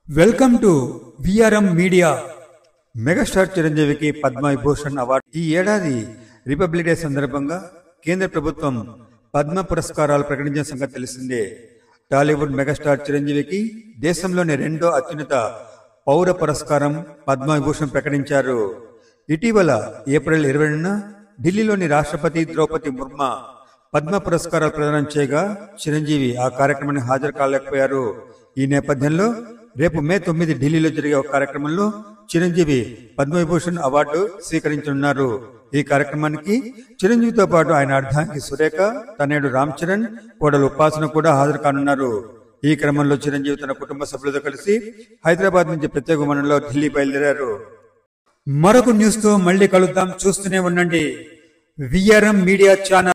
Welcome to VRM media. Megastar చిరంజీవికి Padma Vibhushan award. ఈ ఏడాది రిపబ్లిక్ డే సందర్భంగా కేంద్ర ప్రభుత్వం పద్మ పురస్కారాలు ప్రకటించిన సంగతి తెలిసిందే. టాలీవుడ్ మెగాస్టార్ చిరంజీవికి దేశంలోని రెండో అత్యున్నత పౌర పురస్కారం పద్మవిభూషణ్ ప్రకటించారు. ఇటీవల ఏప్రిల్ 20న ఢిల్లీలోని రాష్ట్రపతి ద్రౌపది ముర్ము పద్మ పురస్కారాలు ప్రదానం చేయగా చిరంజీవి ఆ కార్యక్రమానికి హాజరు కాలేకపోయారు. ఈ నేపథ్యంలో రేపు మే 9 ఢిల్లీలో జరిగే ఒక కార్యక్రమంలో చిరంజీవి పద్మవిభూషణ్ అవార్డు స్వీకరించనున్నారు. ఈ కార్యక్రమానికి చిరంజీవితో పాటు ఆయన అర్ధాంగి సురేఖ, తనయుడు రామ్ చరణ్, కోడలు ఉపాసన కూడా హాజరు కానున్నారు. ఈ క్రమంలో చిరంజీవి తన కుటుంబ సభ్యులతో కలిసి హైదరాబాద్ నుంచి ప్రత్యేక విమానంలో ఢిల్లీ బయలుదేరారు. మరొక న్యూస్ తో మళ్ళీ కలుద్దాం. చూస్తూనే ఉండండి విఆర్ఎం మీడియా ఛానల్.